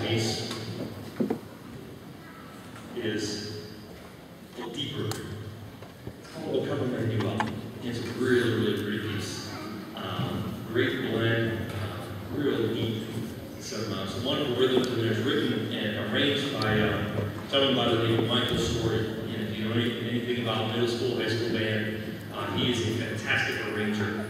piece is a little deeper. It's called the Come and You Up. It's a really, really pretty piece. Great blend, real deep. Some wonderful rhythms, and there's written and arranged by someone by the name of Michael Story. And if you know anything about middle school, high school band, he is a fantastic arranger.